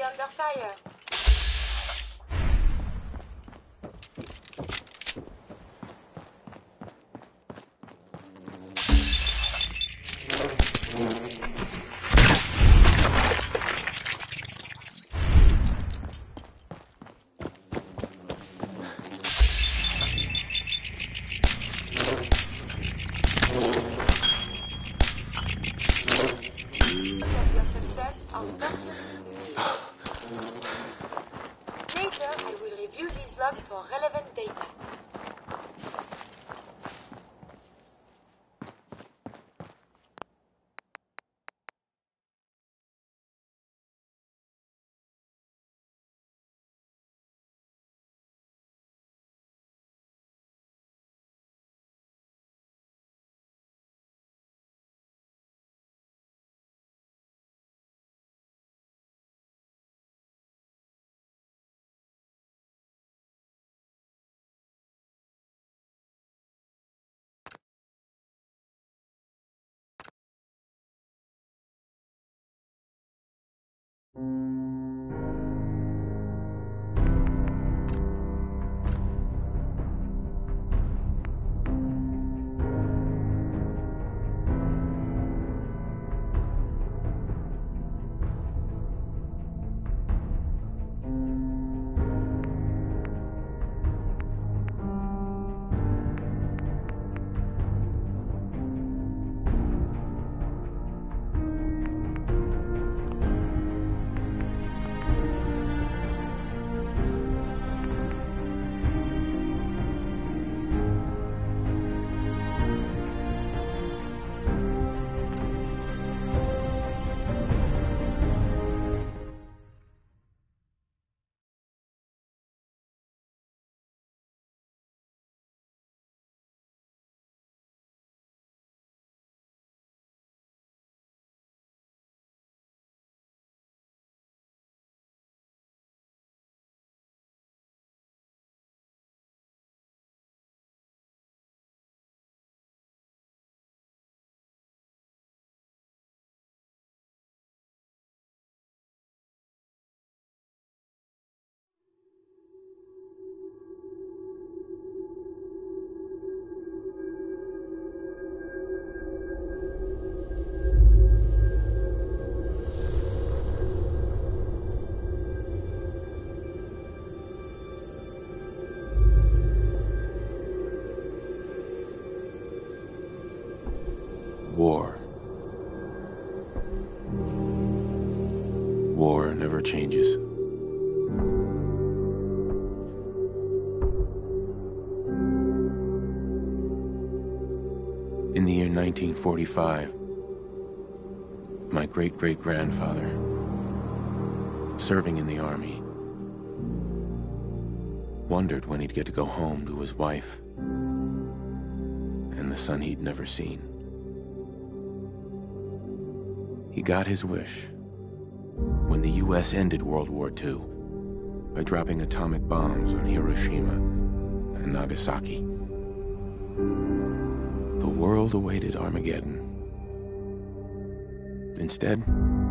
under fire. Later, I will review these logs for relevant data. War. War never changes. In the year 1945, my great-great-grandfather, serving in the army, wondered when he'd get to go home to his wife and the son he'd never seen. He got his wish when the U.S. ended World War II by dropping atomic bombs on Hiroshima and Nagasaki. The world awaited Armageddon. Instead,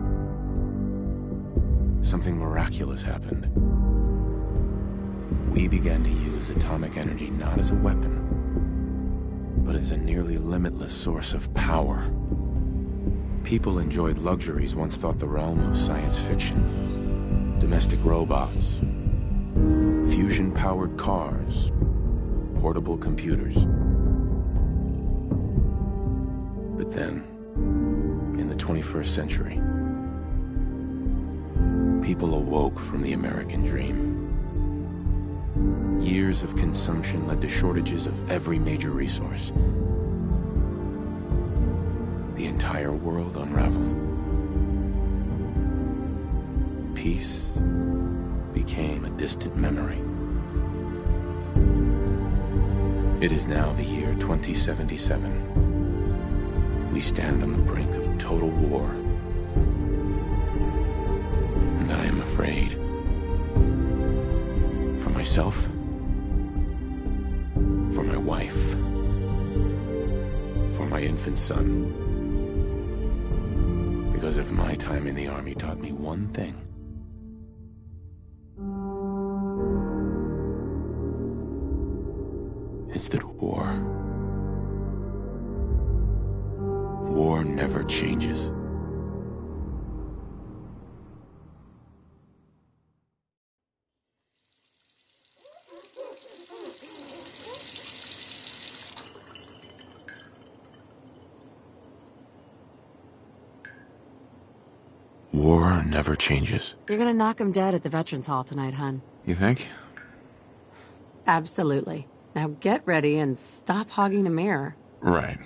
something miraculous happened. We began to use atomic energy not as a weapon, but as a nearly limitless source of power. People enjoyed luxuries once thought the realm of science fiction. Domestic robots, fusion-powered cars, portable computers. But then, in the 21st century, people awoke from the American dream. Years of consumption led to shortages of every major resource. The entire world unraveled. Peace became a distant memory. It is now the year 2077. We stand on the brink of total war. And I am afraid. For myself, for my wife, for my infant son. Because if my time in the army taught me one thing, is that war never changes. War never changes. You're gonna knock him dead at the Veterans Hall tonight, hun. You think? Absolutely. Now get ready and stop hogging the mirror. Right.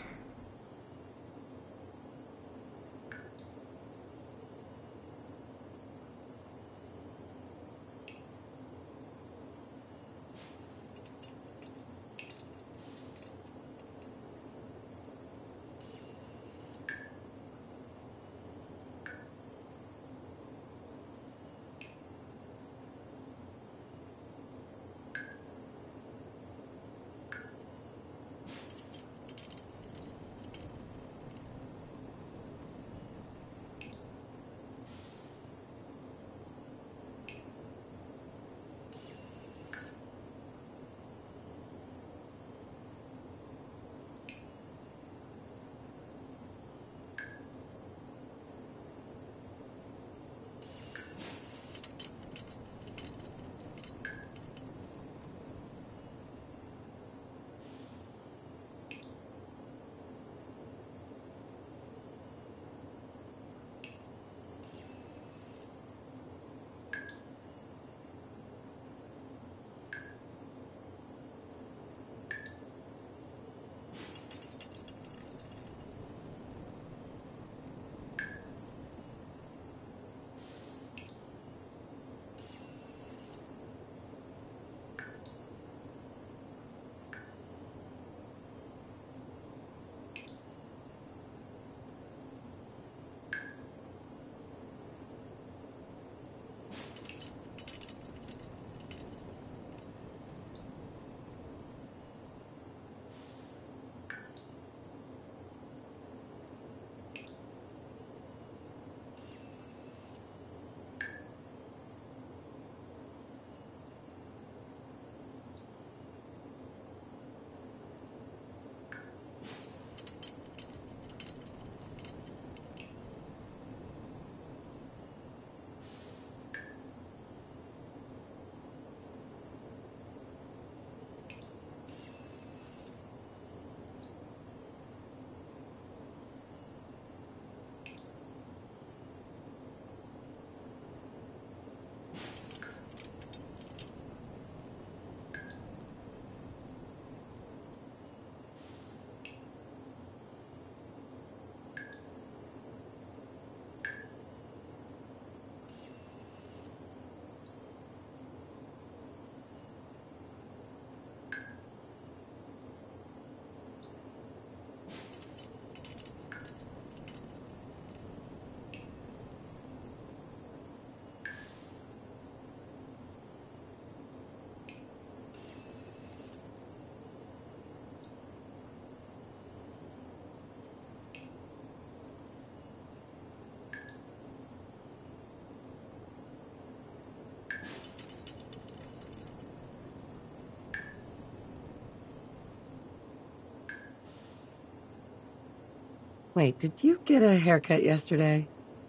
Wait, did you get a haircut yesterday?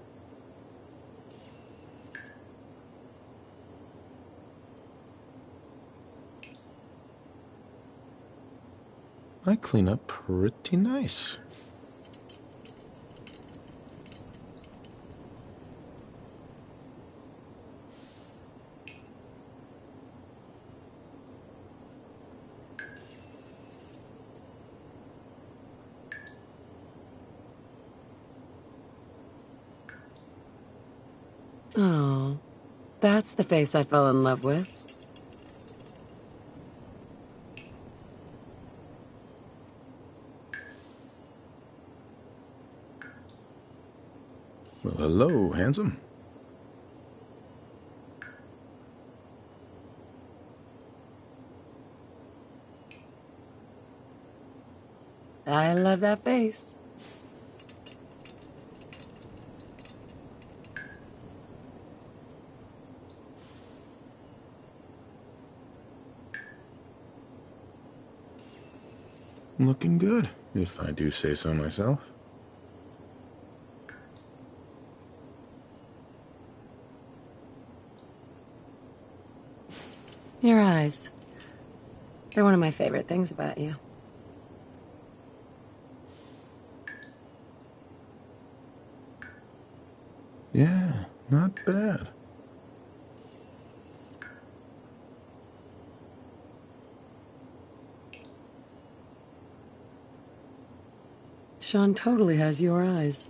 I clean up pretty nice. Oh, that's the face I fell in love with. Well, hello, handsome. I love that face. Looking good, if I do say so myself. Your eyes. They're one of my favorite things about you. Yeah, not bad. Sean totally has your eyes.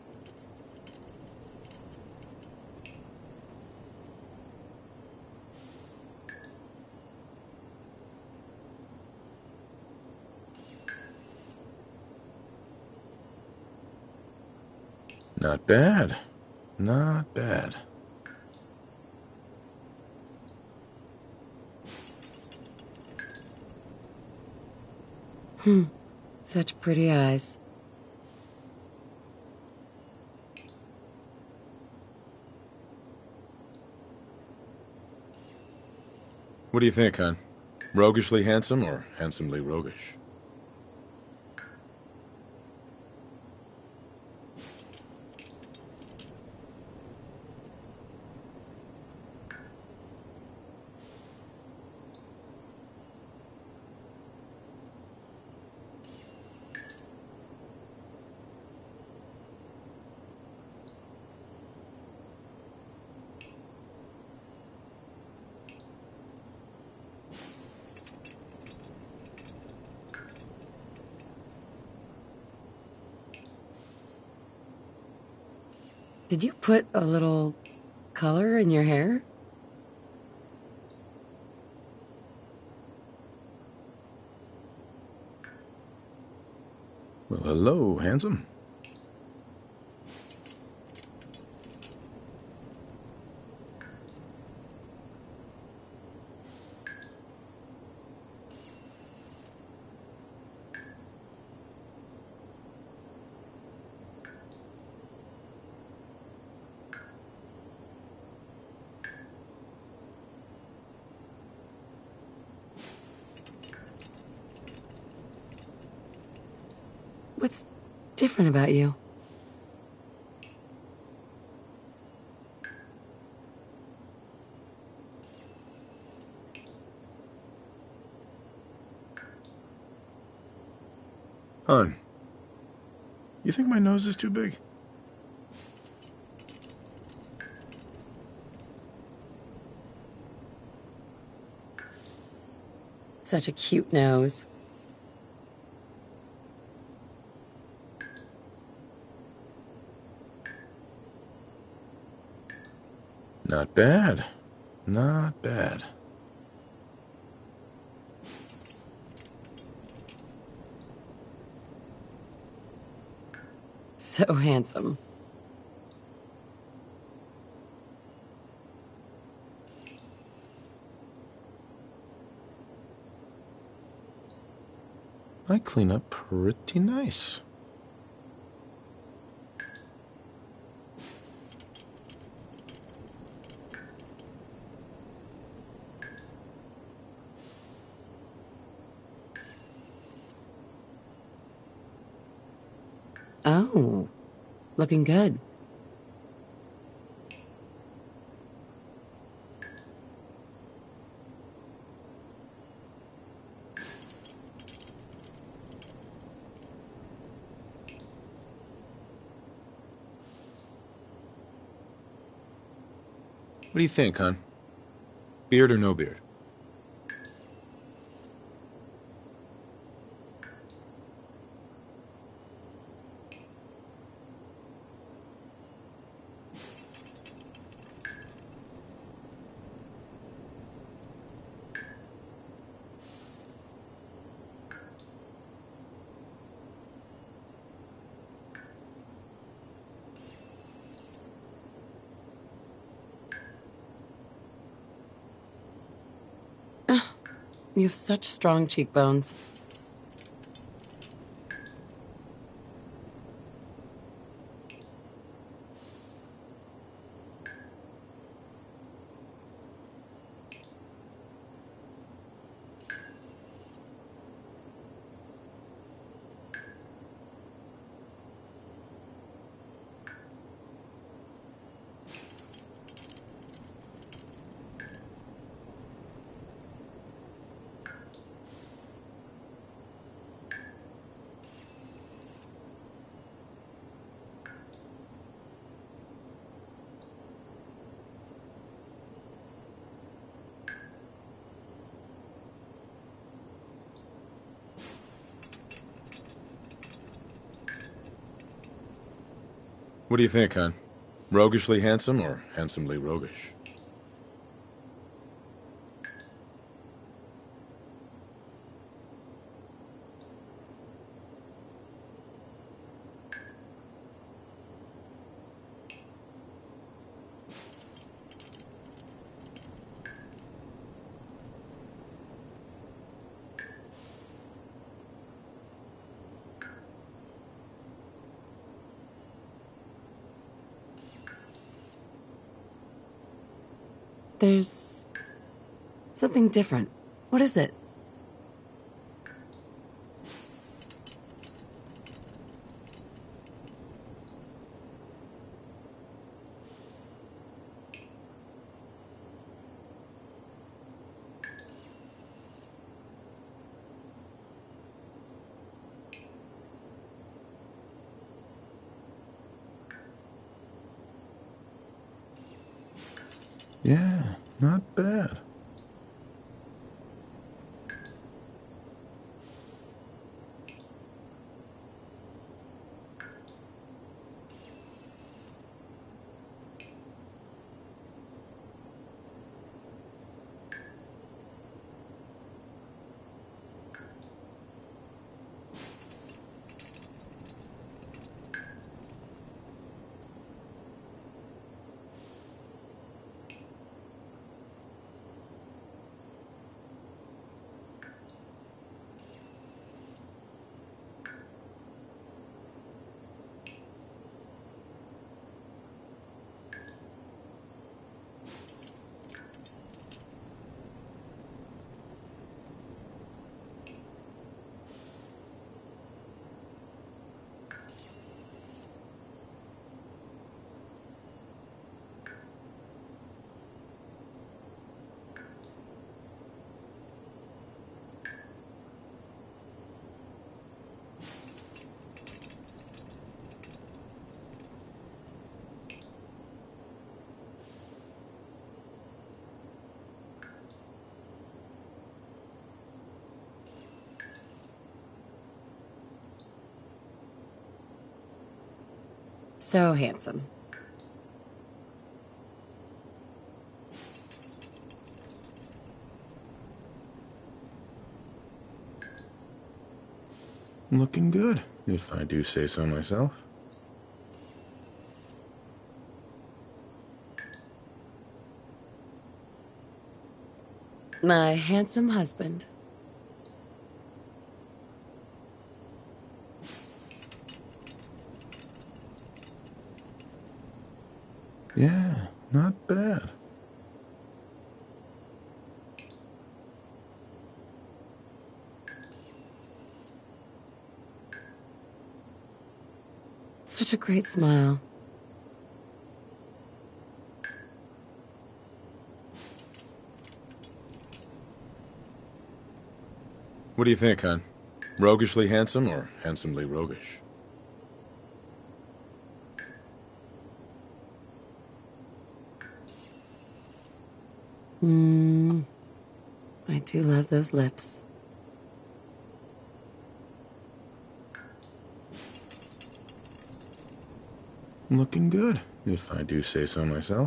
Not bad. Not bad. Such pretty eyes. What do you think, hon? Roguishly handsome or handsomely roguish? Did you put a little color in your hair? Well, hello, handsome. What's different about you? Hon, you think my nose is too big? Such a cute nose. Not bad. Not bad. So handsome. I clean up pretty nice. Oh, looking good. What do you think, hon? Beard or no beard? You have such strong cheekbones. What do you think, hon? Roguishly handsome or handsomely roguish? There's something different. What is it? Yeah, not bad. So handsome. Looking good, if I do say so myself. My handsome husband. Yeah, not bad. Such a great smile. What do you think, hon? Roguishly handsome or handsomely roguish? I do love those lips. Looking good, if I do say so myself.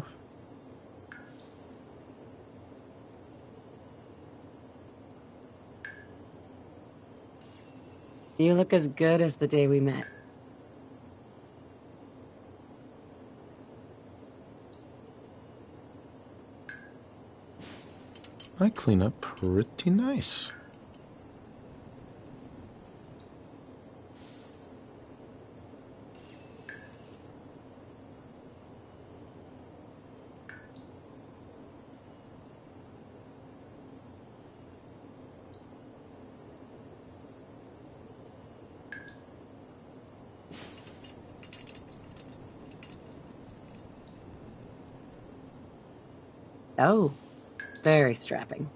You look as good as the day we met. I clean up pretty nice. Oh, very strapping.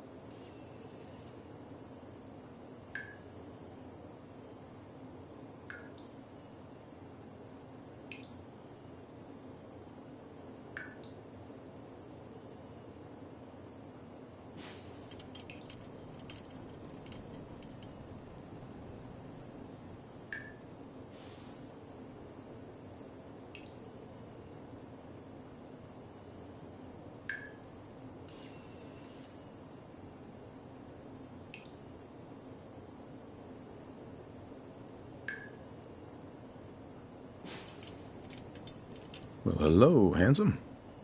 Well, hello, handsome.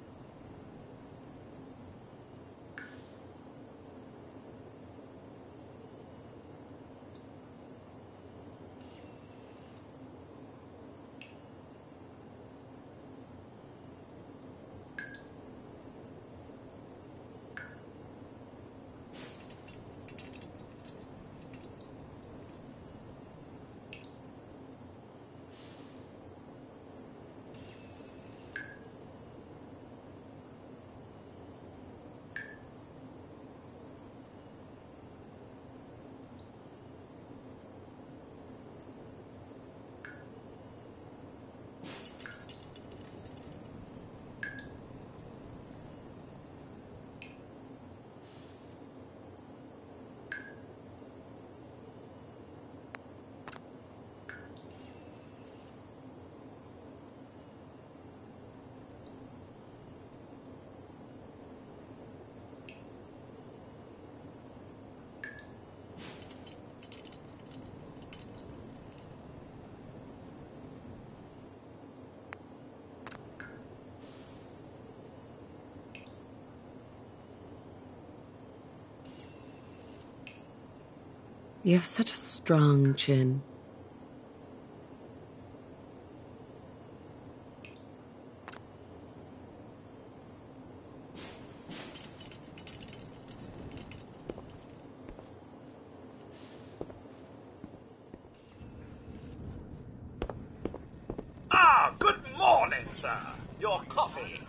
You have such a strong chin. Good morning, sir. Your coffee.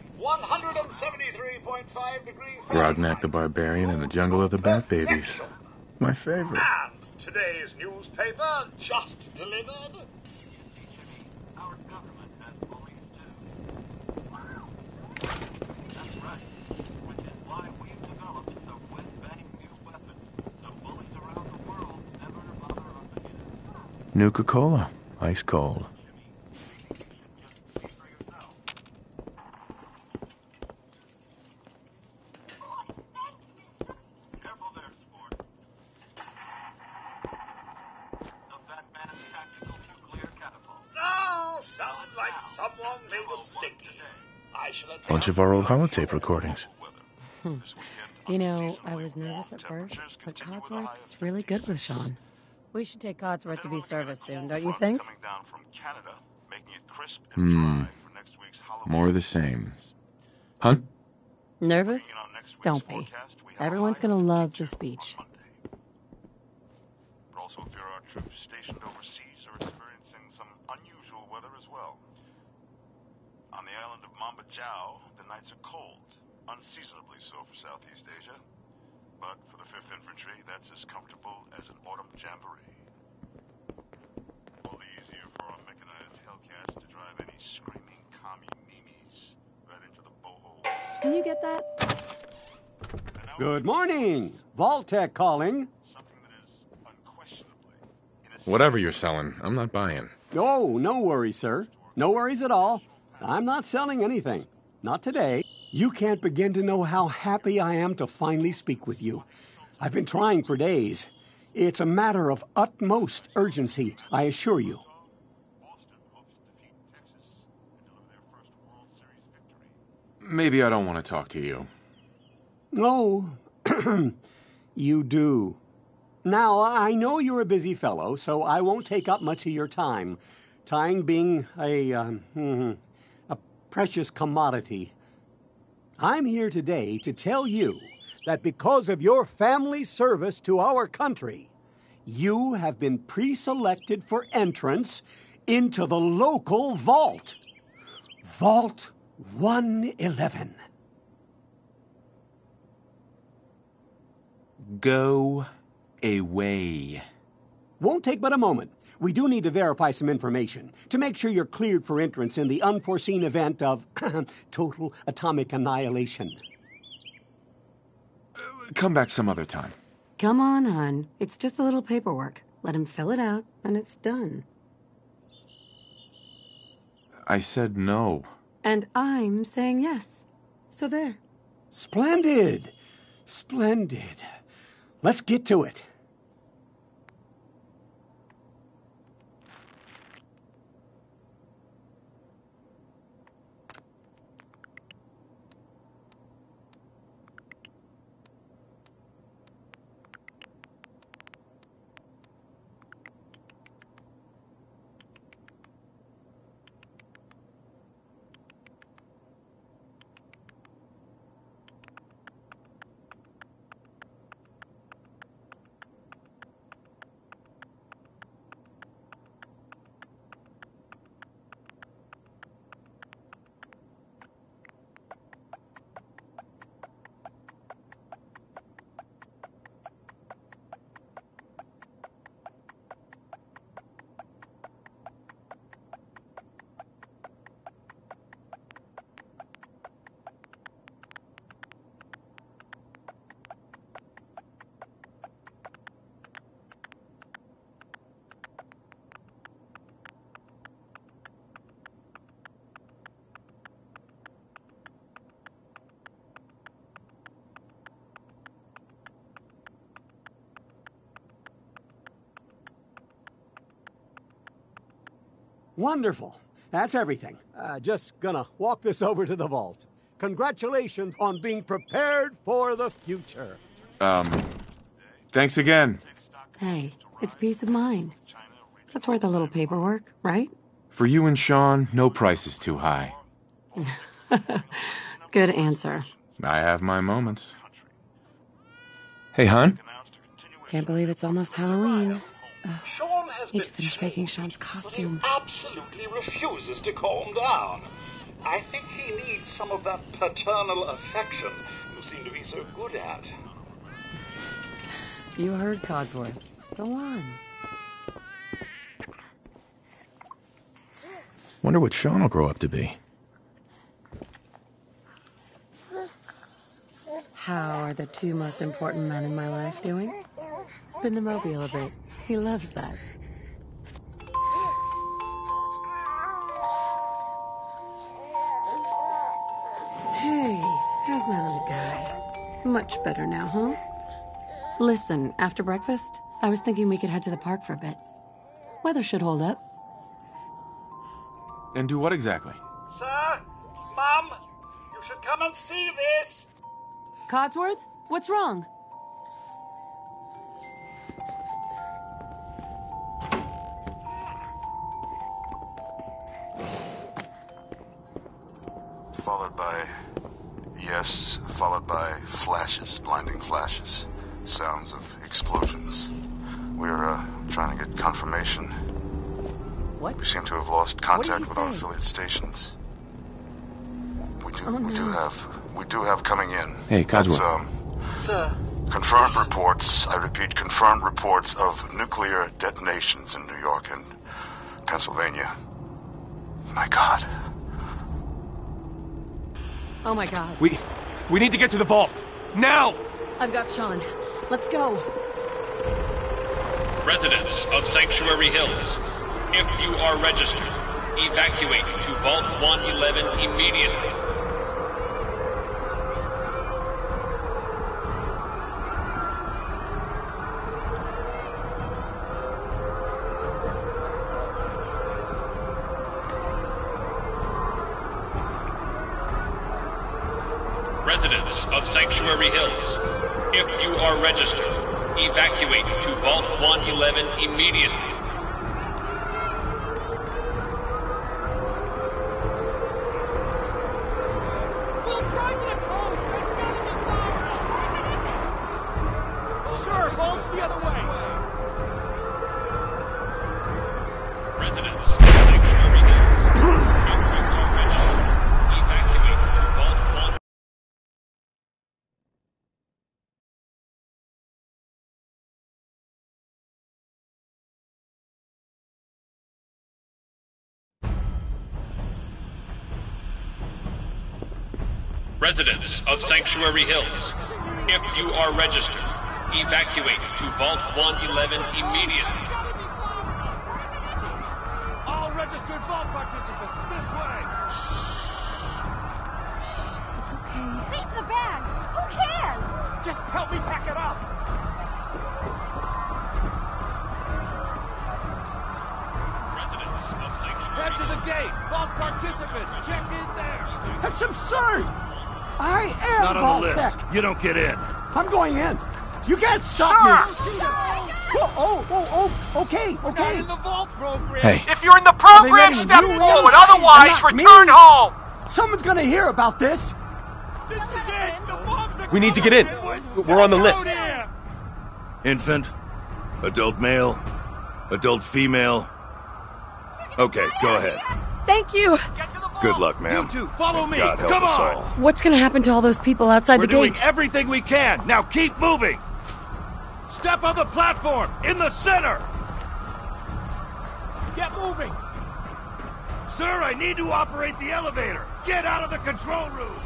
173.5 degrees Grognak the Barbarian in the Jungle of the Bat Babies. My favorite. And today's newspaper just delivered. Our government has bullies too. That's right. Which is why we've developed the whiz-bang new weapon. So bullies around the world never bother us again. Nuka-Cola. Ice cold. Careful there, sport. The Batman tactical nuclear catapult. Oh, sounds like someone made a stinky. I shall attend. Bunch of our old holotape recordings. You know, I was nervous at first, but Codsworth's really good with Sean. We should take Codsworth to be serviced soon, don't you think? Coming down from Canada, making it crisp and dry for next week's Halloween. More of the same. Huh? Nervous? On next week's Don't be. forecast, we have Everyone's a gonna live love feature the speech. on Monday. But also, if there are troops stationed overseas are experiencing some unusual weather as well. On the island of Mamba Jau, the nights are cold, unseasonably so for Southeast Asia. But for the 5th Infantry, that's as comfortable as an autumn jamboree. All the easier for our mechanized Hellcats to drive any screaming commie-memes right into the boho. Can you get that? Good morning. Vaultec calling. Something that is unquestionably in a Whatever you're selling, I'm not buying. Oh, no worries, sir. No worries at all. I'm not selling anything. Not today. You can't begin to know how happy I am to finally speak with you. I've been trying for days. It's a matter of utmost urgency, I assure you. Boston hopes to defeat Texas and deliver their first World Series victory. Maybe I don't want to talk to you. Oh, you do. Now, I know you're a busy fellow, so I won't take up much of your time. Time being a precious commodity. I'm here today to tell you that because of your family service to our country, you have been pre-selected for entrance into the local vault. Vault 111. Go away. Won't take but a moment. We do need to verify some information to make sure you're cleared for entrance in the unforeseen event of total atomic annihilation. Come back some other time. Come on, hon. It's just a little paperwork. Let him fill it out, and it's done. I said no. And I'm saying yes. So there. Splendid. Splendid. Let's get to it. Wonderful. That's everything. Just gonna walk this over to the vault. Congratulations on being prepared for the future. Thanks again. Hey, it's peace of mind. That's worth a little paperwork, right? For you and Sean, no price is too high. Good answer. I have my moments. Hey, hon? Can't believe it's almost Halloween. Sean has Need been to finish changed, making Sean's but costume. he absolutely refuses to calm down. I think he needs some of that paternal affection you seem to be so good at. You heard Codsworth. Go on. Wonder what Sean will grow up to be. How are the two most important men in my life doing? Spin the mobile a bit. He loves that. Hey, how's my little guy? Much better now, huh? Listen, after breakfast, I was thinking we could head to the park for a bit. Weather should hold up. And do what exactly? Sir, Mum, you should come and see this. Codsworth? What's wrong? Followed by flashes, blinding flashes. Sounds of explosions. We're trying to get confirmation. What? We seem to have lost contact with our say? affiliate stations. We do have coming in. Hey, Codsworth. That's, Sir. confirmed reports, I repeat, confirmed reports of nuclear detonations in New York and Pennsylvania. My God. Oh my god. We need to get to the vault. Now! I've got Sean. Let's go. Residents of Sanctuary Hills, if you are registered, evacuate to Vault 111 immediately. Residents of Sanctuary Hills, if you are registered, evacuate to Vault 111 immediately. We'll drive to the coast! It's gotta be far! Sure, Vault's the other way! Residents of Sanctuary Hills, if you are registered, evacuate to Vault 1. Residents of Sanctuary Hills, if you are registered, evacuate to Vault 111 immediately. All registered Vault participants, this way! It's okay. Leave the bag! Who cares? Just help me pack it up! Residents of Sanctuary Head to the gate! Vault participants, check in there! That's absurd! I am Not on Vault the list. Tech. You don't get in. I'm going in. You can't stop me. Okay. Not in the Vault program! Hey. If you're in the Are they program, letting step you in? forward. And Otherwise, not me? return home. Someone's gonna hear about this. This is it! The bombs are We need to get in. We're on the list. Infant, adult male, adult female. Okay, go ahead. Thank you. Good luck, ma'am. You two, follow me. God help Come us on. all. What's gonna happen to all those people outside We're the doing gate? everything we can. Now keep moving. Step on the platform in the center. Get moving. Sir, I need to operate the elevator. Get out of the control room.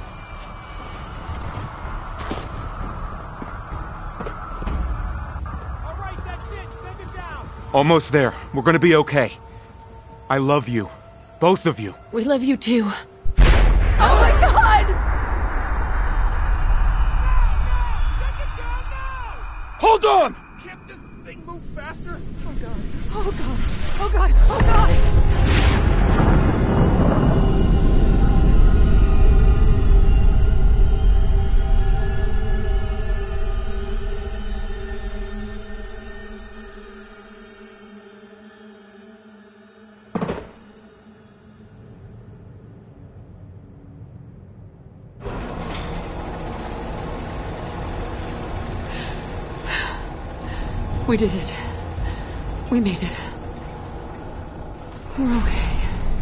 All right, that's it. Send it down. Almost there. We're gonna be okay. I love you. Both of you. We love you too. Oh my god! Hold on! Can't this thing move faster? Oh god. Oh god. Oh god. Oh god. We did it. We made it. We're okay.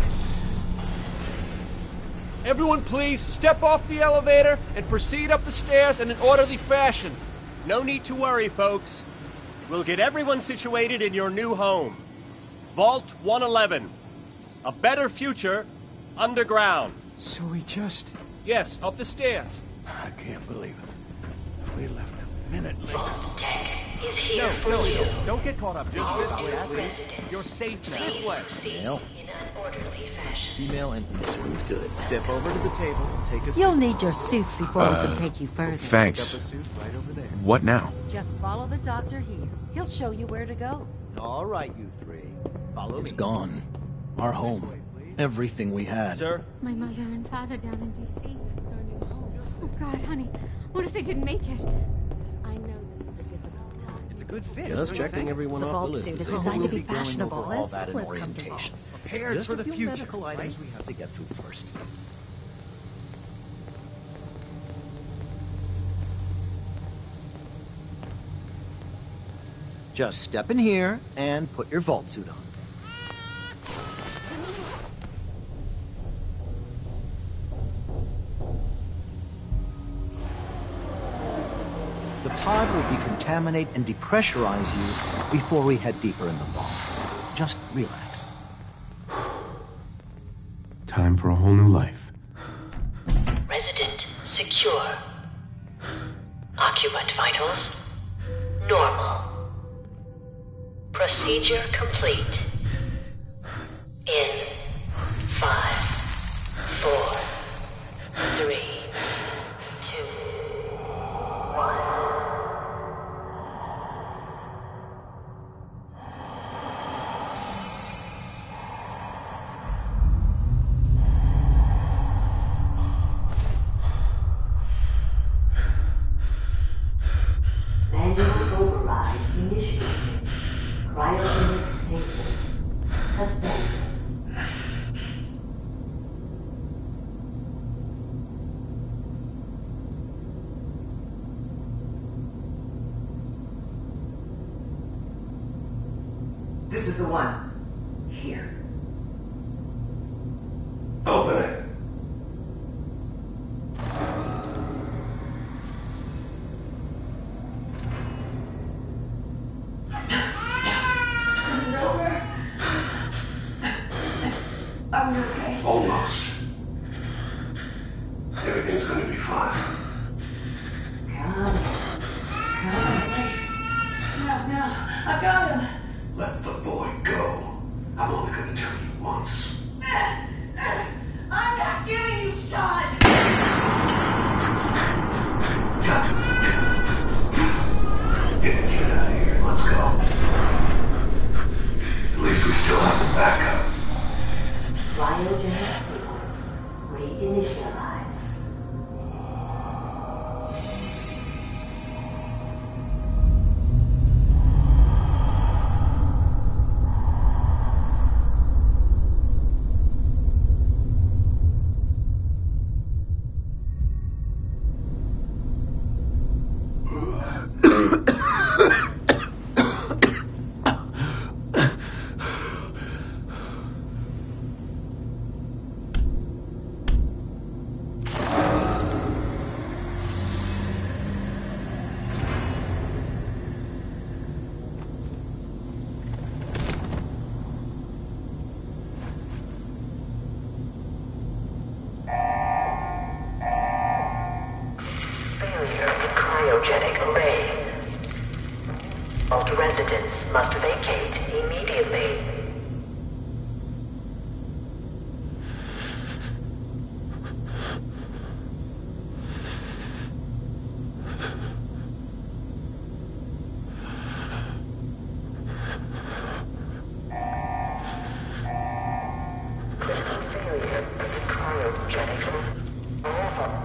Everyone please step off the elevator and proceed up the stairs in an orderly fashion. No need to worry, folks. We'll get everyone situated in your new home. Vault 111. A better future underground. So we just... Yes, up the stairs. I can't believe it. If we left a minute later... Vault Tech is here for you. No. Don't get caught up. Just this way, please. Residents, You're safe now. please This way. proceed Male. in an orderly fashion. Female and Good. Step over to the table and take a seat. You'll need your suits before we can take you further. Thanks. Pick up a suit right over there. What now? Just follow the doctor here. He'll show you where to go. All right, you three. Follow me. It's gone. Our home. Everything we had. Sir? My mother and father down in D.C. This is our new home. Oh, God, honey. What if they didn't make it? I know this is a difficult time. It's a good fit. Just checking everyone The off the vault list. suit is We'll designed to be be going fashionable Over all as that in well as comfortable. orientation. Prepared Just for a the few future. medical items we have to get through first. Just step in here and put your vault suit on. The pod will decontaminate and depressurize you before we head deeper in the vault. Just relax. Time for a whole new life. Resident secure. Occupant vitals normal. Procedure complete. In 5, 4, 3, 2, 1. Manual override initiated. Cryogenic stasis suspended. This is the one. Here. Open it. Are we okay? Almost. Everything's gonna be fine. Come. No, I got him. Let the boy go. I'm only gonna tell you once. I'm not giving you Sean. Get out of here. Let's go. At least we still have the backup. Cryogenic sequence reinitialized. Cryogenic array. All residents must vacate immediately. Critical failure of the cryogenic array.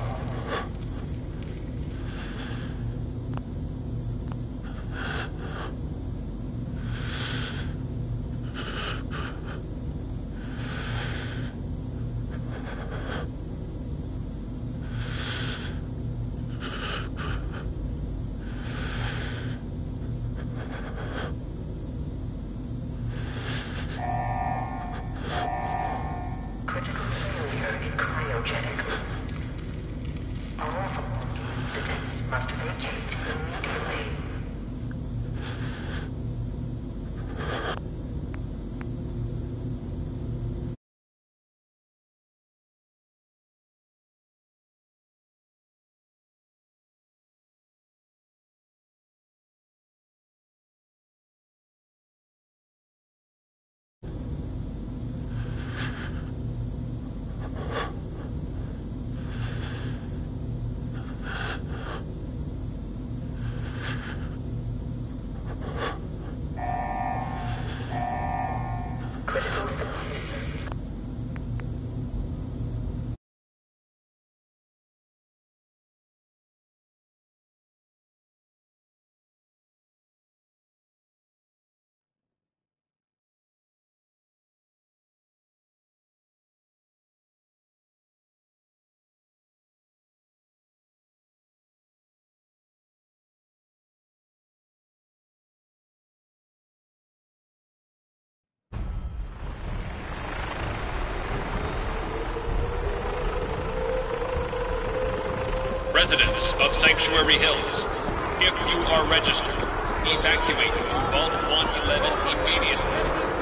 Residents of Sanctuary Hills, if you are registered, evacuate to Vault 111 immediately.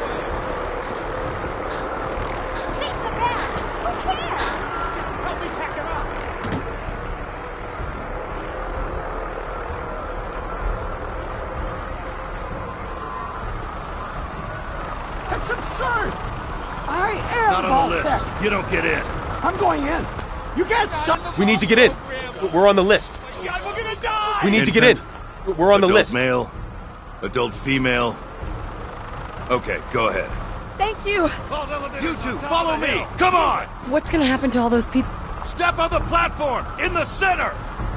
Leave the bag! Who cares? Just help me pack it up! That's absurd! I am Not on Vault the list. Tech. You don't get in. I'm going in. You can't stop. We need to get in. We're on the list. God, we're gonna die! We need to get in. We're on the Adult list. Male, adult female. Okay, go ahead. Thank you. You two, follow me. Come on. What's gonna happen to all those people? Step on the platform in the center.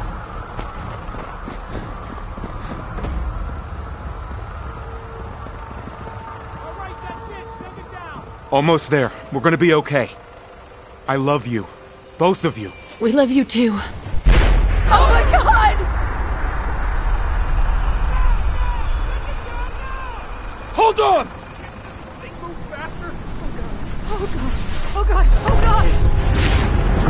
Almost there. We're gonna be okay. I love you. Both of you. We love you too. Oh my god! Hold on! They move faster. Oh god! Oh god! Oh god!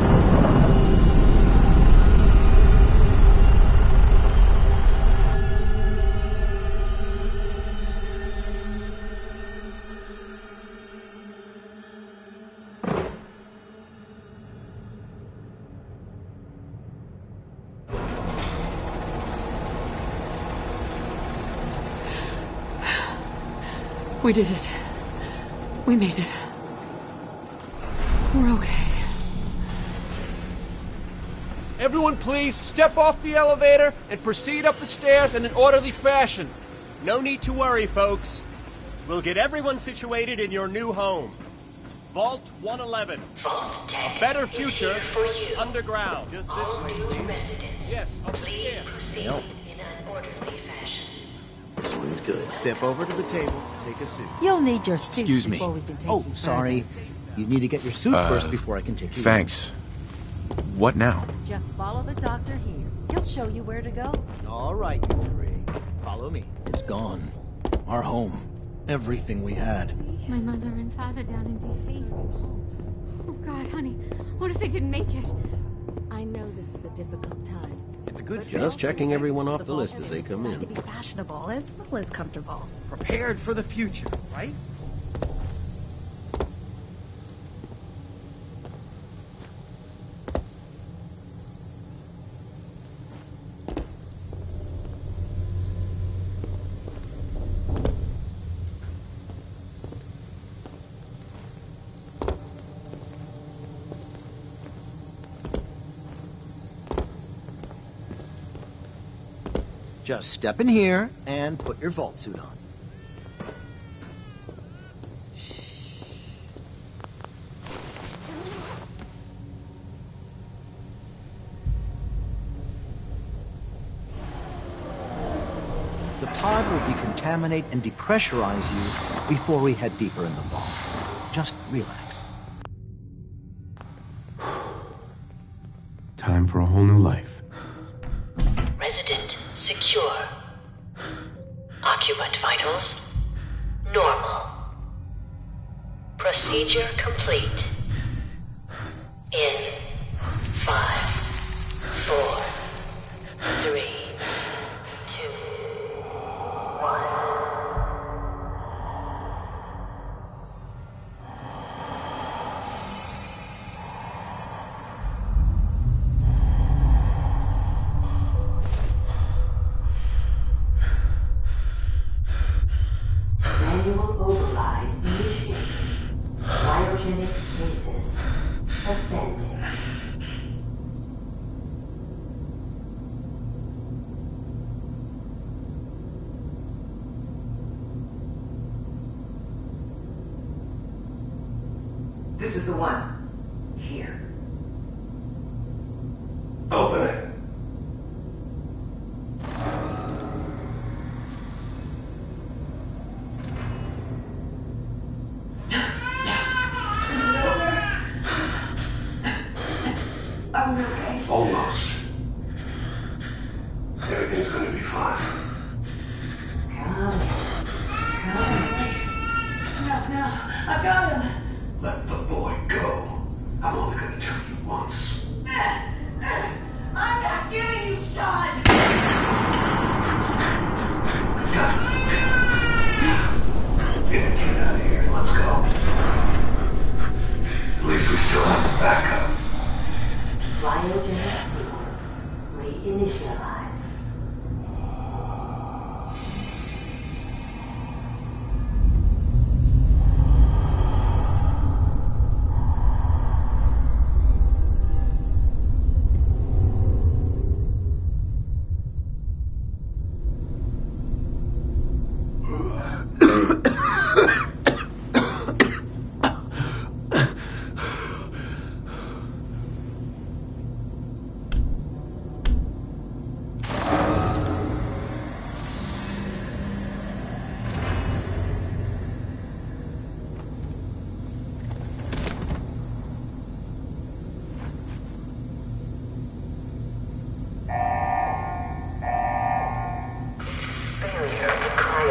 We did it. We made it. We're okay. Everyone please step off the elevator and proceed up the stairs in an orderly fashion. No need to worry, folks. We'll get everyone situated in your new home. Vault 111. A better future underground. Just this way, please. Yes, up the stairs. Yep. In an orderly fashion. This one's good. Step over to the table, take a seat. You'll need your suits Excuse me. before we can take Oh, you sorry. further. You need to get your suit first before I can take you. Thanks. What now? Just follow the doctor here. He'll show you where to go. All right, you three. Follow me. It's gone. Our home. Everything we had. My mother and father down in D.C. Oh, God, honey. What if they didn't make it? I know this is a difficult time. It's a good But Just checking everyone off the vault list as they is come designed in. to be fashionable as well as comfortable. Prepared for the future, right? Just step in here and put your vault suit on. The pod will decontaminate and depressurize you before we head deeper in the vault. Just relax. Time for a whole new life. Resident secure. Occupant vitals normal. Procedure complete. In 5, 4, 3, 2, 1. Manual override initiated. Cryogenic stasis suspended. This is the one. Here. Open it. Are we okay? Almost. Everything's going to be fine. Come. No, I've got him. Let the boy go.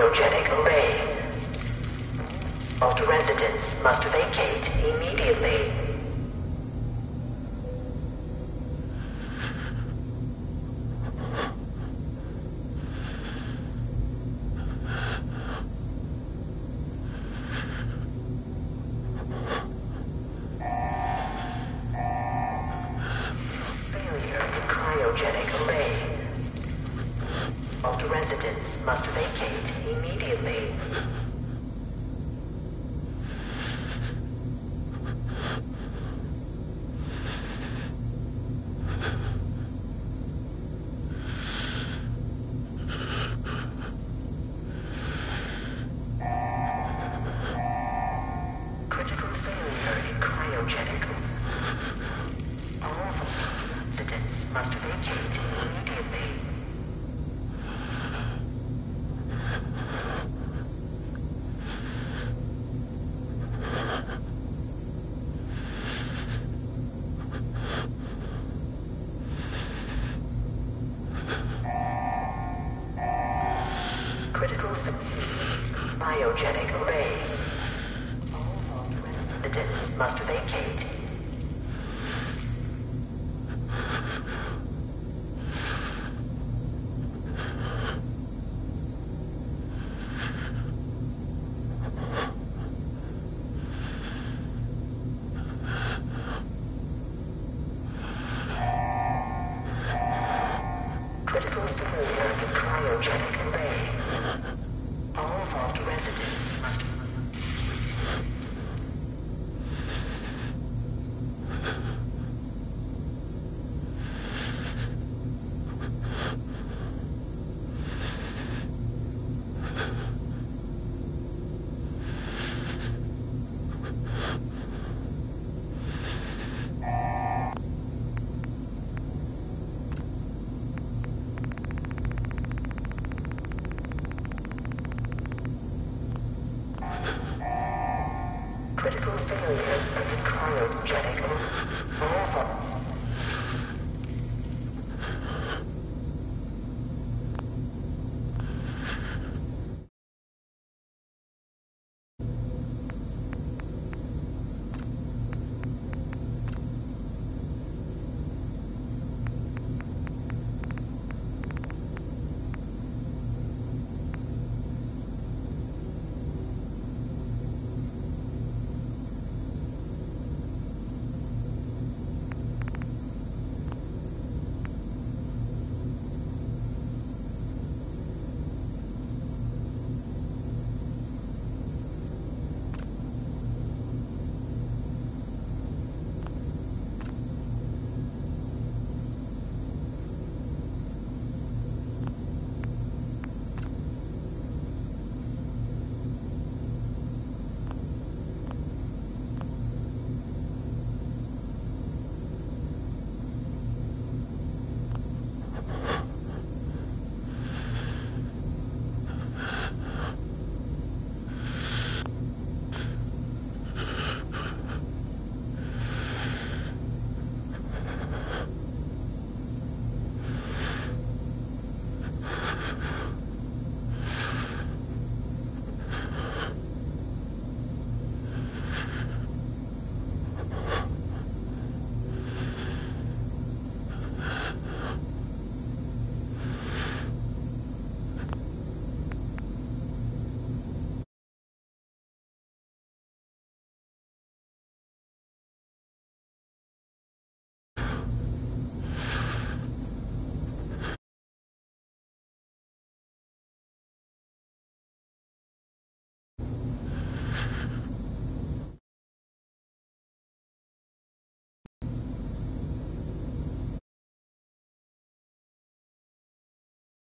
cryogenic array. All residents must vacate immediately. Failure in cryogenic array. All residents must vacate immediately. Critical failure in cryogenic. All residents must vacate immediately. Critical biogenic array. All residents must vacate